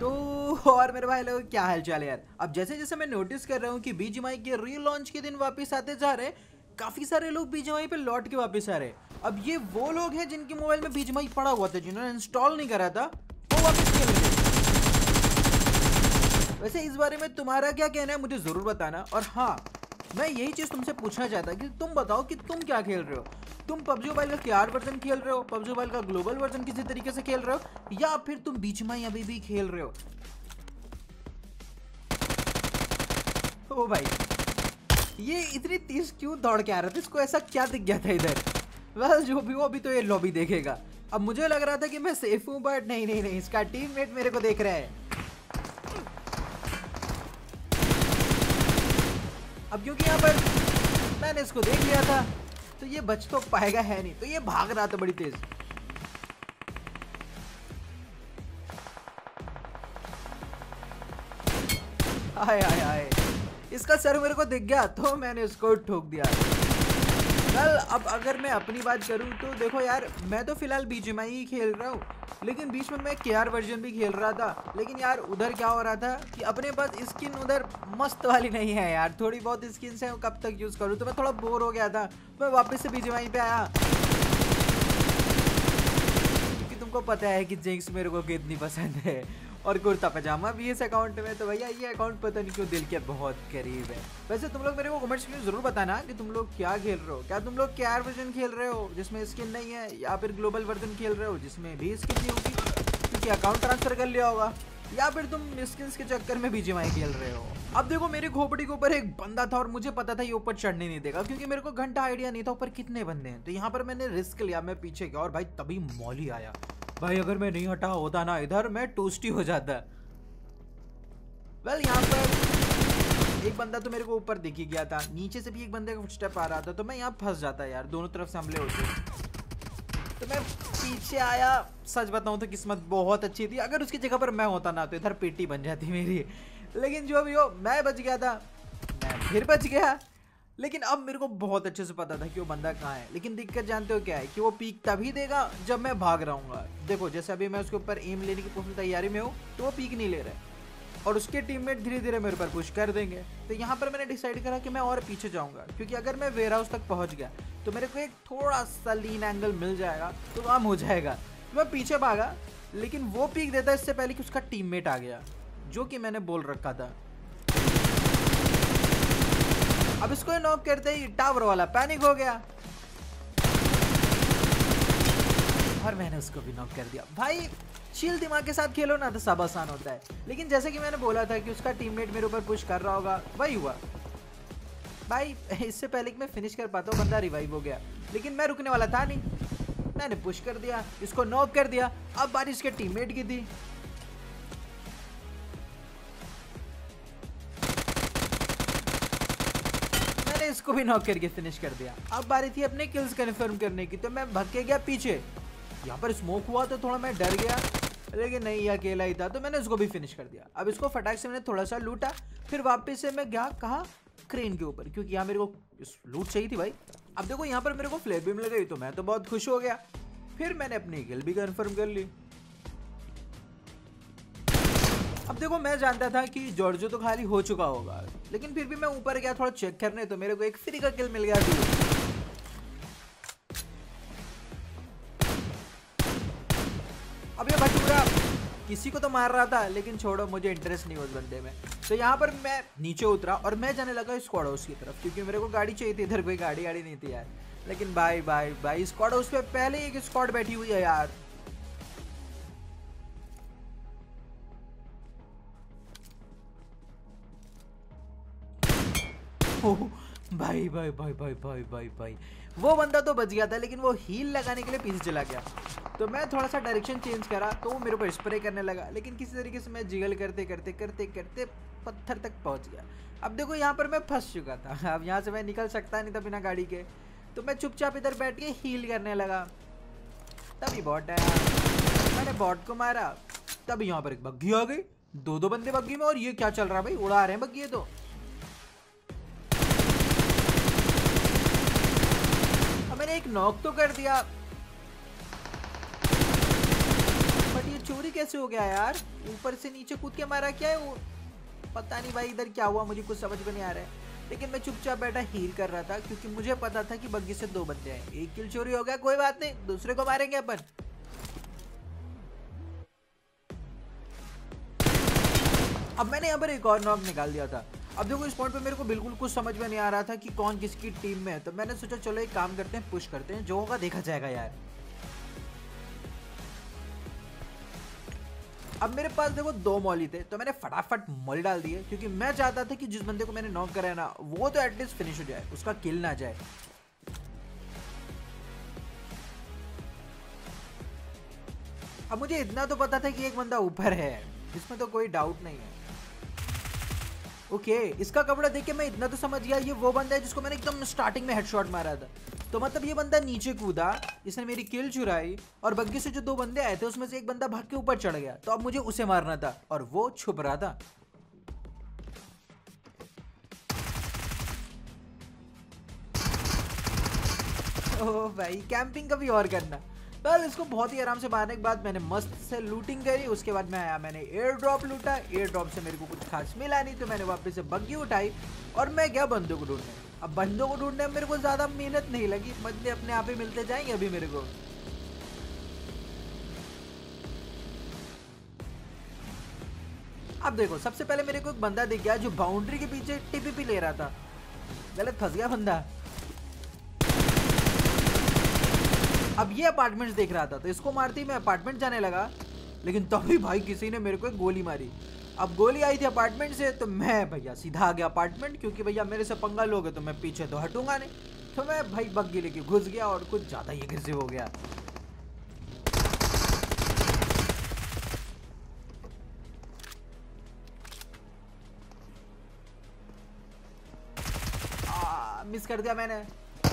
तो और मेरे भाई लोग क्या हाल चाल है यार। अब जैसे जैसे मैं नोटिस कर रहा हूँ कि बीजीएमआई के रीलॉन्च के दिन वापस आते जा रहे हैं, काफी सारे लोग बीजीएमआई पे लौट के वापस आ रहे हैं। अब ये वो लोग हैं जिनके मोबाइल में बीजीएमआई पड़ा हुआ था, जिन्होंने इंस्टॉल नहीं करा था, वो वापस खेल रहे हैं। वैसे इस बारे में तुम्हारा क्या कहना है मुझे जरूर बताना। और हाँ, मैं यही चीज तुमसे पूछना चाहता कि तुम बताओ कि तुम क्या खेल रहे हो। तुम पबजी मोबाइल का केआर वर्जन खेल रहे हो, पबजी मोबाइल का ग्लोबल वर्जन किसी तरीके से खेल रहे हो, या फिर तुम बीजीएमआई अभी भी खेल रहे हो। ओ भाई, ये इतनी तेज क्यों दौड़ के आ रहा था, इसको ऐसा क्या दिख गया था इधर। वेल जो भी हो, अभी तो ये लॉबी देखेगा। अब मुझे लग रहा था कि मैं सेफ हूं, बट नहीं नहीं नहीं, इसका टीममेट मेरे को देख रहा है। अब क्योंकि यहाँ पर मैंने इसको देख लिया था, तो ये बच तो पाएगा है नहीं, तो ये भाग रहा था बड़ी तेज। हाय हाय हाय, इसका सर मेरे को दिख गया तो मैंने इसको ठोक दिया। वेल अब अगर मैं अपनी बात करूं तो देखो यार, मैं तो फिलहाल बीजीएमआई ही खेल रहा हूँ, लेकिन बीच में मैं केआर वर्जन भी खेल रहा था। लेकिन यार उधर क्या हो रहा था कि अपने पास स्किन उधर मस्त वाली नहीं है यार, थोड़ी बहुत स्किन से कब तक यूज करूँ, तो मैं थोड़ा बोर हो गया था। मैं वापस से बीजीएमआई पे आया, क्योंकि तुमको पता है कि जिंक्स मेरे को कितनी पसंद है, और कुर्ता पजामा भी इस अकाउंट में। तो भैया ये अकाउंट पता नहीं क्यों दिल के बहुत करीब है। वैसे तुम लोग मेरे को कमेंट्स में जरूर बताना कि तुम लोग क्या खेल रहे हो। क्या तुम लोग केआर वर्जन खेल रहे हो जिसमें स्किन नहीं है, या फिर ग्लोबल वर्जन खेल रहे हो जिसमें भी स्किन नहीं होगी क्योंकि अकाउंट ट्रांसफर कर लिया होगा, या फिर तुम स्किन्स के चक्कर में बीजीएमआई खेल रहे हो। अब देखो, मेरी खोपड़ी के ऊपर एक बंदा था और मुझे पता था ये ऊपर चढ़ने नहीं देगा, क्योंकि मेरे को घंटा आइडिया नहीं था ऊपर कितने बंदे हैं। तो यहाँ पर मैंने रिस्क लिया, मैं पीछे गया और भाई तभी मौली आया। भाई अगर मैं नहीं हटा होता ना इधर, मैं टोस्टी हो जाता। वेल यहाँ पर एक बंदा तो मेरे को ऊपर दिख ही गया था, नीचे से भी एक बंदे का फुटस्टेप आ रहा था, तो मैं यहाँ फंस जाता यार, दोनों तरफ से हमले होते। तो मैं पीछे आया, सच बताऊं तो किस्मत बहुत अच्छी थी, अगर उसकी जगह पर मैं होता ना तो इधर पेटी बन जाती मेरी। लेकिन जो भी हो, मैं बच गया था, मैं फिर बच गया। लेकिन अब मेरे को बहुत अच्छे से पता था कि वो बंदा कहाँ है। लेकिन दिक्कत जानते हो क्या है, कि वो पीक तभी देगा जब मैं भाग रहा हूँ। देखो जैसे अभी मैं उसके ऊपर एम लेने की पूरी तैयारी में हूँ, तो वो पीक नहीं ले रहा है और उसके टीममेट धीरे धीरे मेरे पर पुश कर देंगे। तो यहाँ पर मैंने डिसाइड करा कि मैं और पीछे जाऊँगा, क्योंकि अगर मैं वेयर हाउस तक पहुँच गया तो मेरे को एक थोड़ा सा लीन एंगल मिल जाएगा, तो काम हो जाएगा। तो मैं पीछे भागा, लेकिन वो पीक देता इससे पहले कि उसका टीममेट आ गया, जो कि मैंने बोल रखा था। अब इसको नॉक करते ही टावर वाला पैनिक हो गया और मैंने उसको भी नॉक कर दिया। भाई चिल दिमाग के साथ खेलो ना तो सब आसान होता है। लेकिन जैसे कि मैंने बोला था कि उसका टीममेट मेरे ऊपर पुश कर रहा होगा, वही हुआ। भाई इससे पहले कि मैं फिनिश कर पाता हूँ, बंदा रिवाइव हो गया, लेकिन मैं रुकने वाला था नहीं, मैंने पुश कर दिया, इसको नॉक कर दिया। अब बारी इसके टीममेट की थी, मैंने इसको भी नॉक करके फिनिश कर दिया। अब बारी थी अपने किल्स कंफर्म करने की, तो मैं भाग के गया पीछे। यहाँ पर स्मोक हुआ तो थोड़ा मैं डर गया, लेकिन नहीं, ये अकेला ही था, तो मैंने इसको भी फिनिश कर दिया। अब इसको फटाक से मैंने थोड़ा सा लूटा, फिर वापस से मैं गया कहाँ, क्रेन के ऊपर, क्योंकि यहाँ मेरे को लूट चाहिए थी भाई। अब देखो यहाँ पर मेरे को फ्लेयर भी मिल गई, तो मैं तो बहुत खुश हो गया। फिर मैंने अपनी किल भी कंफर्म कर ली। अब देखो मैं जानता था कि जॉर्जो तो खाली हो चुका होगा, लेकिन फिर भी मैं ऊपर गया थोड़ा चेक करने, तो मेरे को एक फ्री का किल मिल गया था। अब ये भटूरा किसी को तो मार रहा था, लेकिन छोड़ो, मुझे इंटरेस्ट नहीं उस बंदे में। तो यहाँ पर मैं नीचे उतरा और मैं जाने लगा स्क्वाड हाउस की तरफ, क्योंकि मेरे को गाड़ी चाहिए थी, इधर कोई गाड़ी नहीं थी यार। लेकिन भाई स्क्वाड हाउस पे पहले एक स्क्वाड बैठी हुई है यार। भाई वो बंदा तो बच गया था, लेकिन वो हील लगाने के लिए पीछे चला गया। तो मैं थोड़ा सा डायरेक्शन चेंज करा, तो वो मेरे को स्प्रे करने लगा, लेकिन किसी तरीके से मैं जिगल करते करते पत्थर तक पहुंच गया। अब देखो यहाँ पर मैं फंस चुका था, अब यहाँ से मैं निकल सकता नहीं था बिना गाड़ी के। तो मैं चुपचाप इधर बैठ के हील करने लगा, तभी बॉट आया, मैंने बॉट को मारा। तभी यहाँ पर एक बग्गी आ गई, दो बंदे बग्गी में, और ये क्या चल रहा है भाई, उड़ा रहे हैं बग्गी। तो मैंने एक नॉक तो कर दिया, बट ये चोरी कैसे हो गया यार? ऊपर से नीचे कूद के मारा क्या है वो? पता नहीं भाई इधर क्या हुआ, मुझे कुछ समझ में नहीं आ रहा है। लेकिन मैं चुपचाप बैठा हील कर रहा था क्योंकि मुझे पता था कि बग्गी से 2 बंदे हैं। 1 किल चोरी हो गया, कोई बात नहीं, दूसरे को मारेंगे अपन। अब मैंने यहाँ पर एक और नॉक निकाल दिया था। अब देखो इस पॉइंट पे मेरे को बिल्कुल कुछ समझ में नहीं आ रहा था कि कौन किसकी टीम में है, तो मैंने सोचा चलो एक काम करते हैं, पुश करते हैं, जो होगा देखा जाएगा यार। अब मेरे पास देखो 2 मॉली थे, तो मैंने फटाफट मॉली डाल दिए क्योंकि मैं चाहता था कि जिस बंदे को मैंने नॉक कराया ना वो तो एटलीस्ट फिनिश हो जाए, उसका किल ना जाए। अब मुझे इतना तो पता था कि एक बंदा ऊपर है, इसमें तो कोई डाउट नहीं है। ओके, इसका कपड़ा देख के मैं इतना तो समझ गया, ये वो बंदा है जिसको मैंने एकदम स्टार्टिंग में हेडशॉट मारा था। तो मतलब ये बंदा नीचे कूदा, इसने मेरी किल चुराई और बग्गी से जो 2 बंदे आए थे उसमें से एक बंदा भाग के ऊपर चढ़ गया, तो अब मुझे उसे मारना था और वो छुप रहा था। ओह भाई, कैंपिंग कभी और करना। वेल इसको बहुत ही आराम से मारने के बाद मैंने मस्त से लूटिंग करी। उसके बाद मैं आया, मैंने एयर ड्रॉप लूटा। एयर ड्रॉप से मेरे को कुछ खास मिला नहीं, तो मैंने वापस से बग्गी उठाई और मैं गया बंदों को ढूंढने। अब बंदों को ढूंढने में मेरे को ज्यादा मेहनत नहीं लगी, बंदे अपने आप ही मिलते जाएंगे अभी मेरे को। अब देखो सबसे पहले मेरे को एक बंदा दिख गया जो बाउंड्री के पीछे टीपीपी ले रहा था। गलत फंस गया बंदा। अब ये अपार्टमेंट्स देख रहा था, तो इसको मारते ही मैं अपार्टमेंट जाने लगा, लेकिन तभी भाई किसी ने मेरे को एक गोली मारी। अब गोली आई थी अपार्टमेंट से, तो मैं भैया सीधा आ गया अपार्टमेंट, क्योंकि भैया मेरे से पंगा लोगे तो मैं पीछे तो हटूंगा नहीं। तो मैं भाई बग्गी लेके घुस गया और कुछ ज्यादा ही एग्रेसिव हो गया। मिस कर दिया मैंने।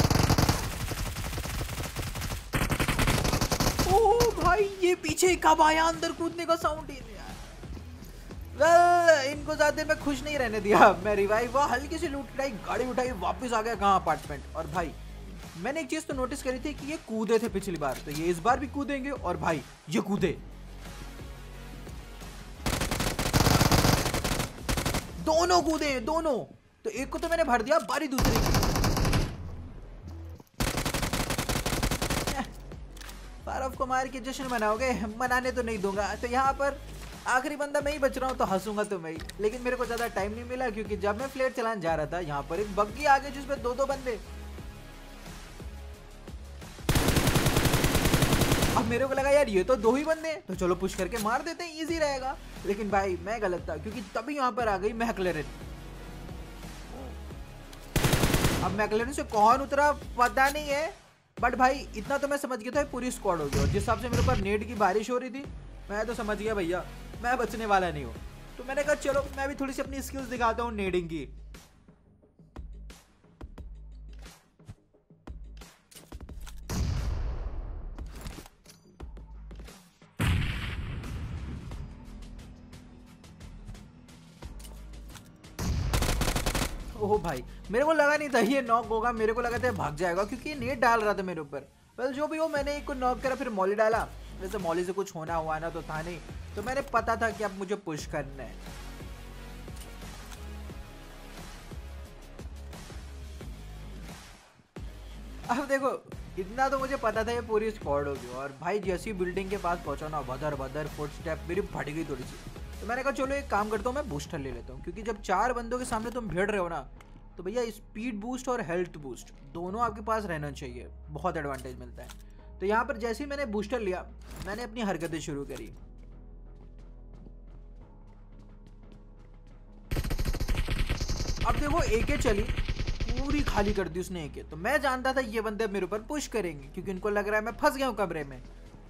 ओ भाई ये पीछे कब आया, अंदर कूदने का साउंड ही नहीं आया। वेल इनको ज्यादा देर में खुश नहीं रहने दिया, मैं रिवाइव हुआ, हल्की सी लूट उठाई, गाड़ी उठाई, वापस आ गया कहाँ अपार्टमेंट। और भाई मैंने एक चीज तो नोटिस करी थी कि ये कूदे थे पिछली बार, तो ये इस बार भी कूदेंगे। और भाई ये कूदे, दोनों कूदे दोनों। तो एक को तो मैंने भर दिया, बारी दूसरे की। फारूक को मार के जश्न मनाओगे? मनाने तो नहीं दूंगा। तो यहाँ पर आखिरी बंदा मैं ही बच रहा हूँ, तो हंसूंगा तो मैं ही। लेकिन मेरे को ज्यादा टाइम नहीं मिला, क्योंकि जब मैं फ्लेयर चलाने जा रहा था यहाँ पर एक बग्गी आ गई जिसमें 2-2 बंदे। अब मेरे को लगा यार ये तो 2 ही बंदे, तो चलो पुश करके मार देते हैं, इजी रहेगा। लेकिन भाई मैं गलत था, क्योंकि तभी यहाँ पर आ गई मैकलेरन। अब मैकलेरन से कौन उतरा पता नहीं है, बट भाई इतना तो मैं समझ गया था पूरी स्क्वाड हो गई। और जिस हिसाब से मेरे ऊपर नेट की बारिश हो रही थी, मैं तो समझ गया भैया मैं बचने वाला नहीं हूँ। तो मैंने कहा चलो मैं भी थोड़ी सी अपनी स्किल्स दिखाता हूँ नेडिंग की। ओह भाई मेरे को लगा नहीं था ये नॉक होगा, मेरे को लगा था भाग जाएगा क्योंकि ये नेट डाल रहा था मेरे ऊपर। वेल जो भी हो, मैंने एक को नॉक करा, फिर मॉली डाला। वैसे मॉली से कुछ होना हुआ ना तो था नहीं, तो मैंने पता था कि अब मुझे पुश करना है। अब देखो इतना तो मुझे पता था ये पूरी स्क्वाड होगी। और भाई जैसी बिल्डिंग के पास पहुंचा ना, भदर भदर फुटस्टेप मेरी फट गई थोड़ी सी। तो मैंने कहा चलो एक काम करता हूँ, मैं बूस्टर ले लेता हूँ, क्योंकि जब 4 बंदों के सामने तुम भिड़ रहे हो ना, तो भैया स्पीड बूस्ट और हेल्थ बूस्ट दोनों आपके पास रहना चाहिए, बहुत एडवांटेज मिलता है। तो यहाँ पर जैसे ही मैंने बूस्टर लिया, मैंने अपनी हरकतें शुरू करी। अब देखो एके चली, पूरी खाली कर दी उसने एके। तो मैं जानता था ये बंदे मेरे ऊपर पुश करेंगे, क्योंकि इनको लग रहा है मैं फंस गया हूँ कमरे में।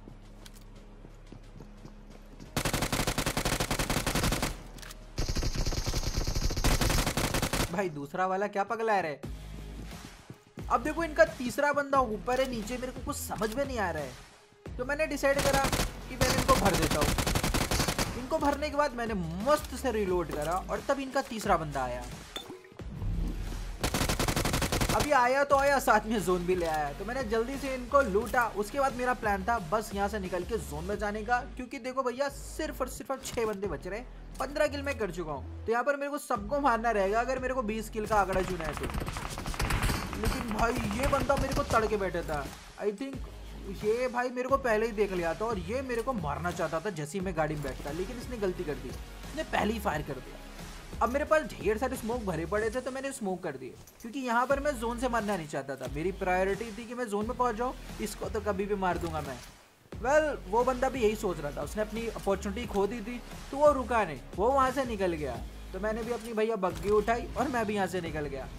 भाई दूसरा वाला क्या पगला रहा है। अब देखो इनका तीसरा बंदा ऊपर है, नीचे मेरे को कुछ समझ में नहीं आ रहा है। तो मैंने डिसाइड करा कि मैंने इनको भर देता हूँ। इनको भरने के बाद मैंने मस्त से रिलोड करा और तब इनका तीसरा बंदा आया। अभी आया तो आया, साथ में जोन भी ले आया, तो मैंने जल्दी से इनको लूटा। उसके बाद मेरा प्लान था बस यहाँ से निकल के जोन में जाने का, क्योंकि देखो भैया सिर्फ और सिर्फ 6 बंदे बच रहे, 15 किल मैं कर चुका हूँ, तो यहाँ पर मेरे को सबको मारना रहेगा अगर मेरे को 20 किल का आंकड़ा चुना है तो। लेकिन भाई ये बंदा मेरे को तड़के बैठा था, आई थिंक ये भाई मेरे को पहले ही देख लिया था और ये मेरे को मारना चाहता था जैसे ही मैं गाड़ी में बैठता, लेकिन इसने गलती कर दी, इसने पहले ही फायर कर दिया। अब मेरे पास ढेर सारे स्मोक भरे पड़े थे तो मैंने स्मोक कर दिए, क्योंकि यहाँ पर मैं जोन से मरना नहीं चाहता था, मेरी प्रायोरिटी थी कि मैं जोन में पहुँच जाऊँ, इसको तो कभी भी मार दूंगा मैं। वेल वो बंदा भी यही सोच रहा था, उसने अपनी अपॉर्चुनिटी खो दी थी तो वो रुका नहीं, वो वहाँ से निकल गया। तो मैंने भी अपनी भैया बग्गी उठाई और मैं भी यहाँ से निकल गया।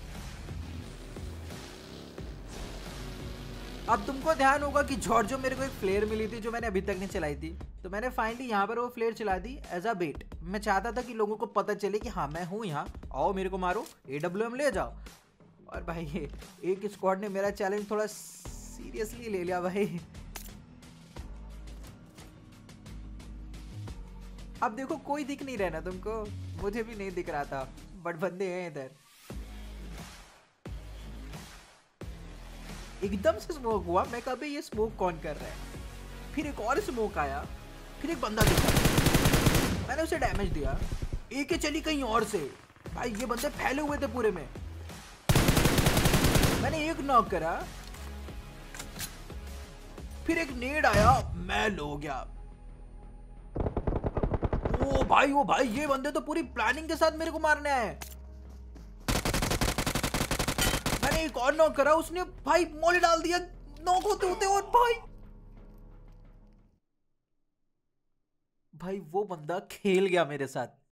अब तुमको ध्यान होगा कि जॉर्जो मेरे को एक फ्लेयर मिली थी जो मैंने अभी तक नहीं चलाई थी, तो मैंने फाइनली यहाँ पर वो फ्लेयर चला दी एज अ बेट। मैं चाहता था कि लोगों को पता चले कि हाँ मैं हूँ यहाँ, आओ मेरे को मारो, AWM ले जाओ। और भाई एक स्क्वाड ने मेरा चैलेंज थोड़ा सीरियसली ले लिया भाई। अब देखो कोई दिख नहीं रहा ना तुमको, मुझे भी नहीं दिख रहा था, बट बंदे हैं इधर। एकदम से स्मोक हुआ, मैं कभी ये स्मोक कौन कर रहा है, फिर एक और स्मोक आया, फिर एक बंदा दिखा, मैंने उसे डैमेज दिया, एक चली कहीं और से। भाई ये बंदे फैले हुए थे पूरे में, मैंने एक नॉक करा, फिर एक नेड आया, मैं लो गया। ओ भाई ये बंदे तो पूरी प्लानिंग के साथ मेरे को मारने आए। मैंने एक और नॉक करा, उसने भाई मोले डाल दिया नॉक होते होते, और भाई वो बंदा खेल गया मेरे साथ।